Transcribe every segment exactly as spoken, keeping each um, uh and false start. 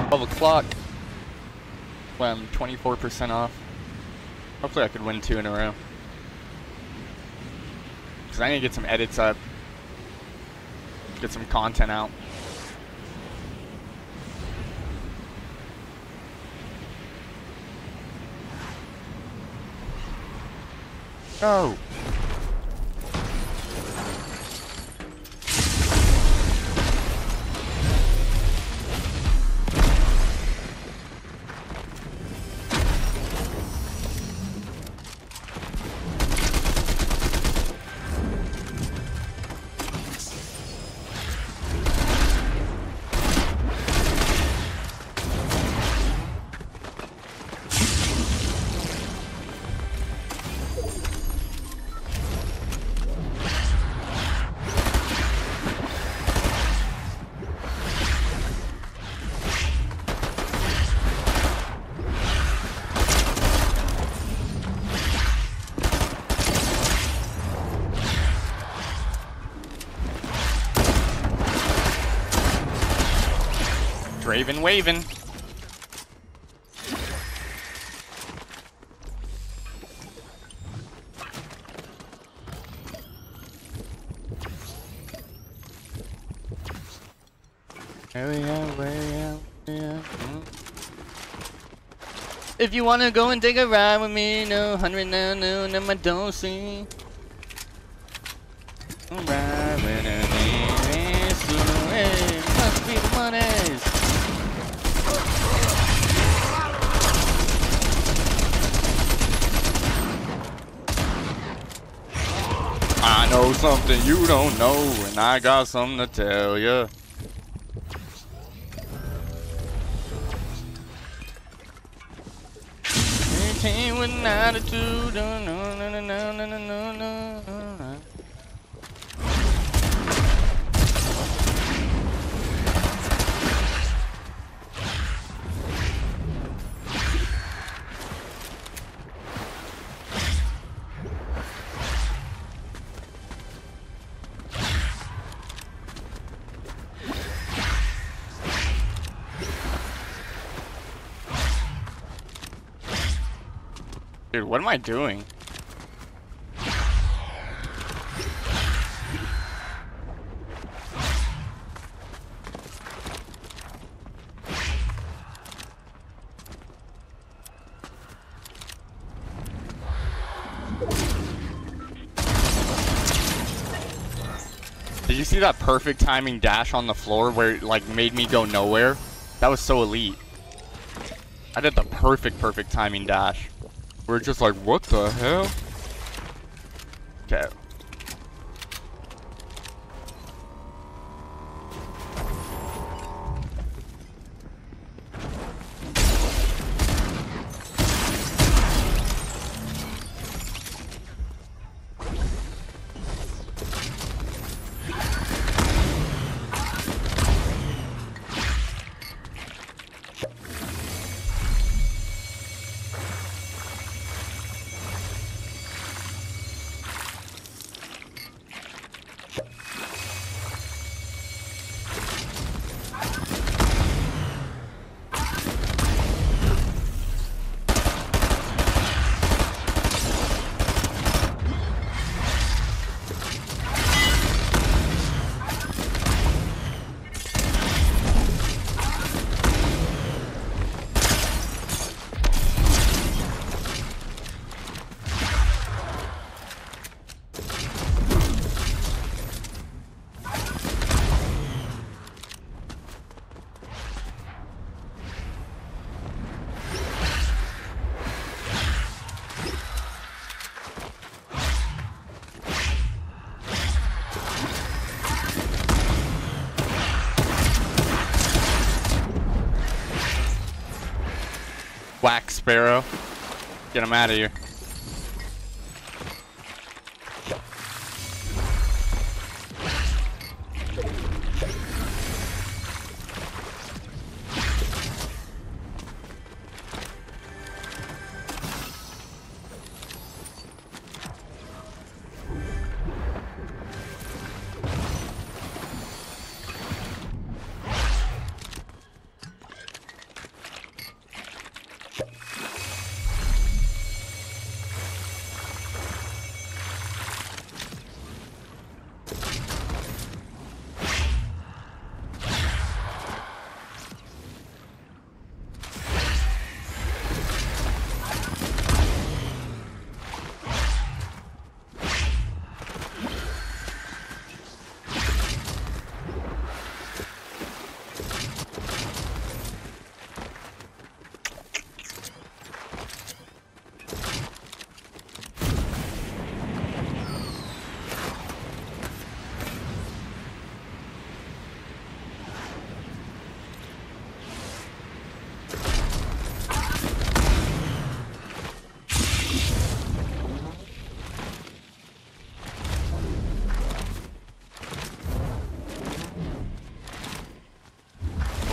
twelve o'clock. Well, I'm twenty-four percent off. Hopefully I could win two in a row. Because I need to get some edits up. Get some content out. Oh. Raven waving. If you wanna go and take a ride with me, no hundred now, no, no, I don't see. Ride with me, hey, must be the monies. I know something you don't know, and I got something to tell ya. eighteen with an attitude, no, no, no, no, no, no, no, no. Dude, what am I doing? Did you see that perfect timing dash on the floor where it like made me go nowhere? That was so elite. I did the perfect, perfect timing dash. We're just like, what the hell? Okay. Whack Sparrow. Get him out of here.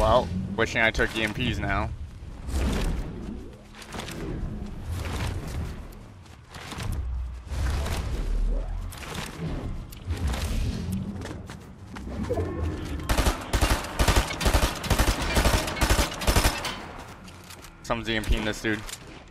Well, wishing I took E M Ps now. Someone's EMPing this dude.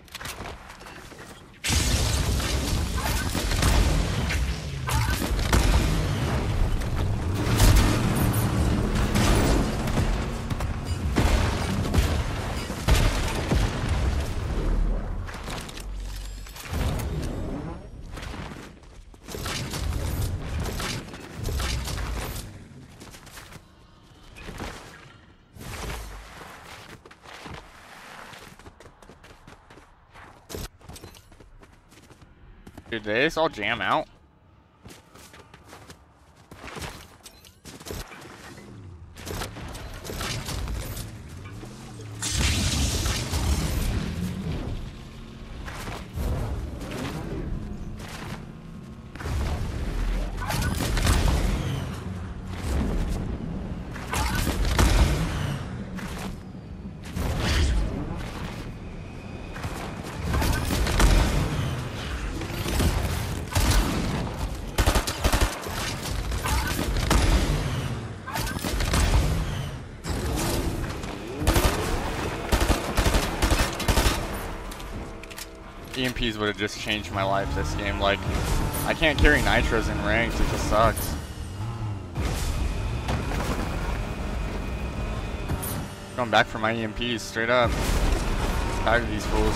Dude, did this all jam out? E M Ps would have just changed my life this game. Like, I can't carry nitros in ranks, it just sucks. Going back for my E M Ps, straight up. Tired of these fools.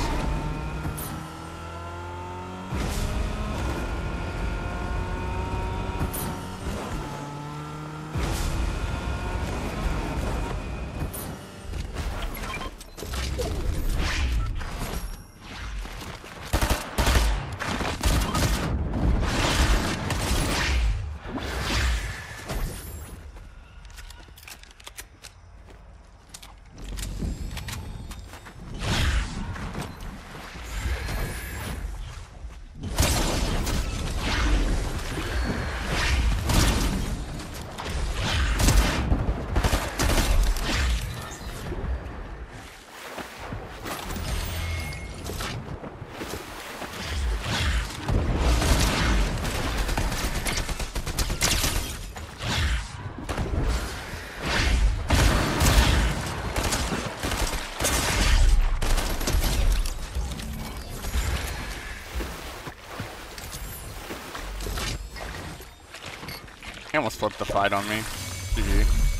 He almost flipped the fight on me. G G.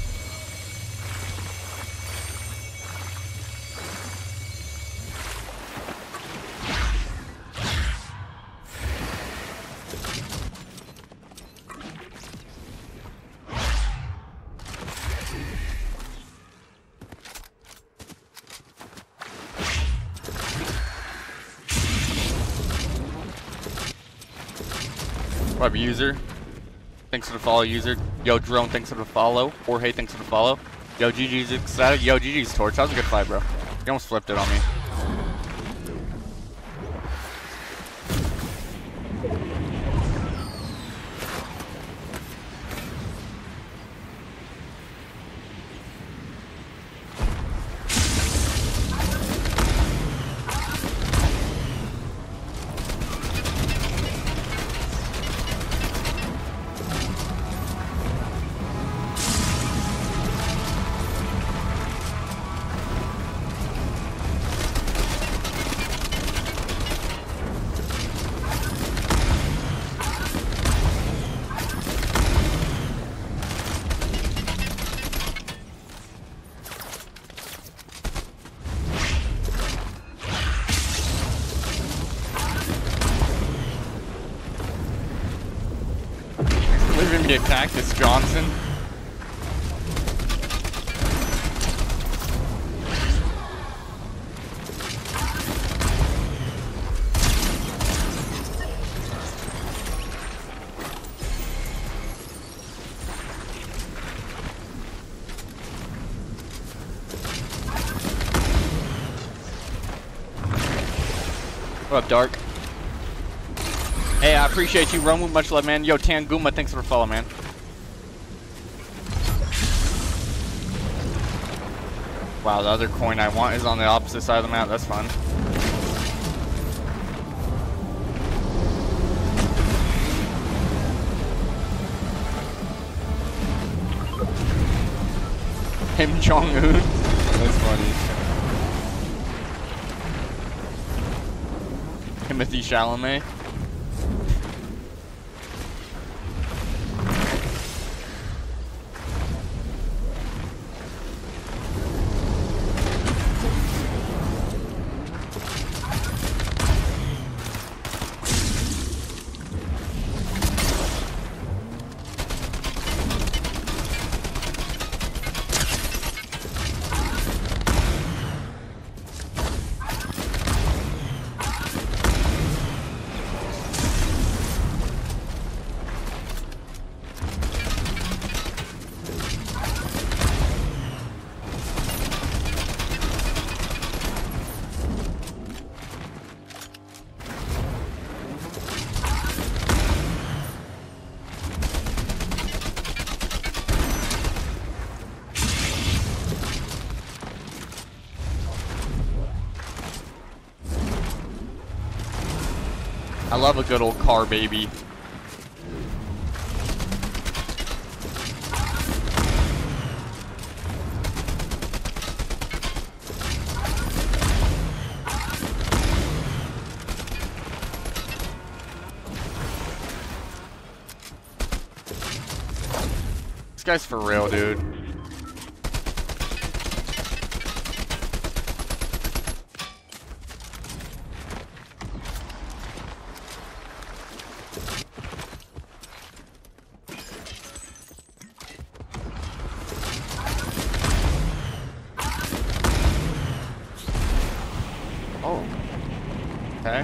What up, user? Thanks for the follow, user. Yo, Drone, thanks for the follow. Jorge, thanks for the follow. Yo, G G's ecstatic. Yo, G G's torch. That was a good fight, bro. He almost flipped it on me. Leave him get Cactus Johnson. What up, Dark? Hey, I appreciate you, Romu. Much love, man. Yo, Tanguma, thanks for the follow, man. Wow, the other coin I want is on the opposite side of the map. That's fun. Kim Jong-un. That's funny. Timothy Chalamet. I love a good old car, baby. This guy's for real, dude. Oh. Okay.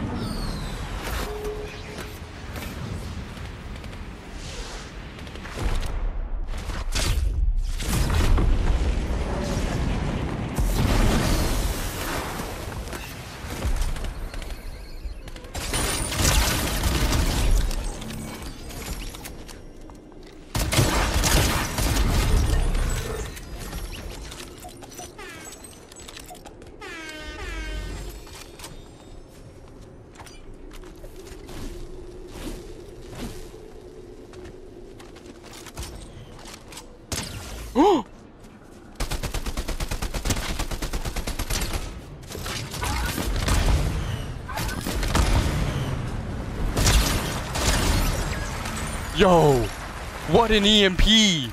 Yo, what an E M P!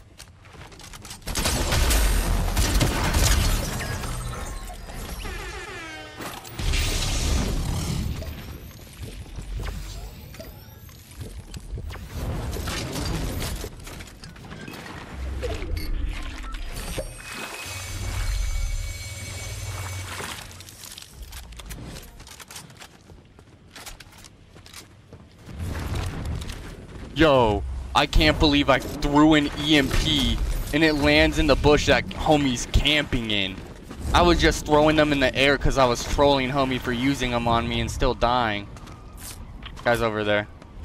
Yo, I can't believe I threw an E M P and it lands in the bush that homie's camping in. I was just throwing them in the air because I was trolling homie for using them on me and still dying. Guy's over there.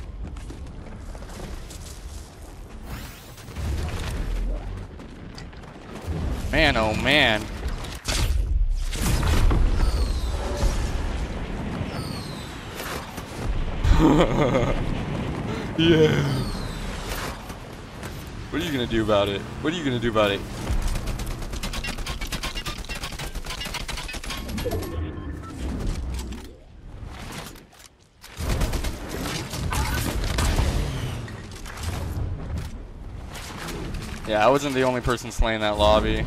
Man, oh man. Yeah. What are you gonna do about it? What are you gonna do about it? Yeah, I wasn't the only person slaying that lobby.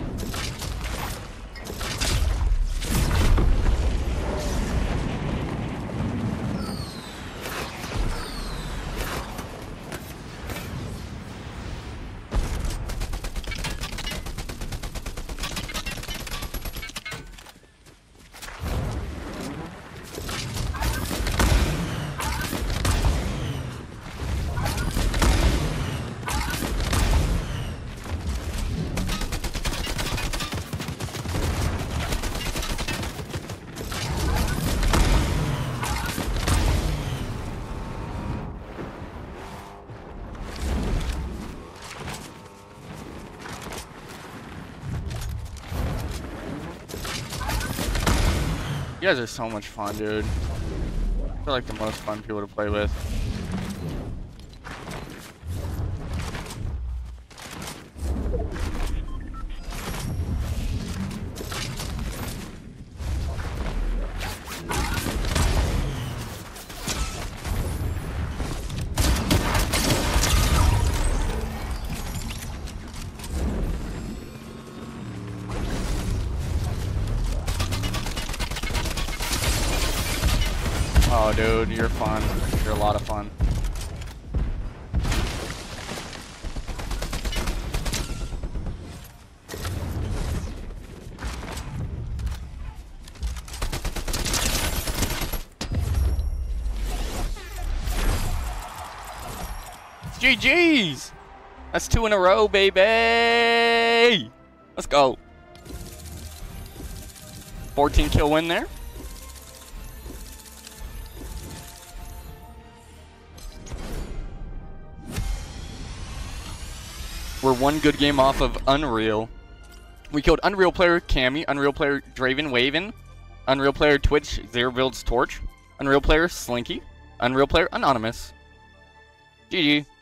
guys are so much fun, dude. They're like the most fun people to play with. Oh, dude, you're fun. You're a lot of fun. G G's! That's two in a row, baby! Let's go. fourteen kill win there. We're one good game off of Unreal. We killed Unreal player Cammy, Unreal player Draven Waven, Unreal player Twitch Zero Builds Torch, Unreal player Slinky, Unreal player Anonymous. G G.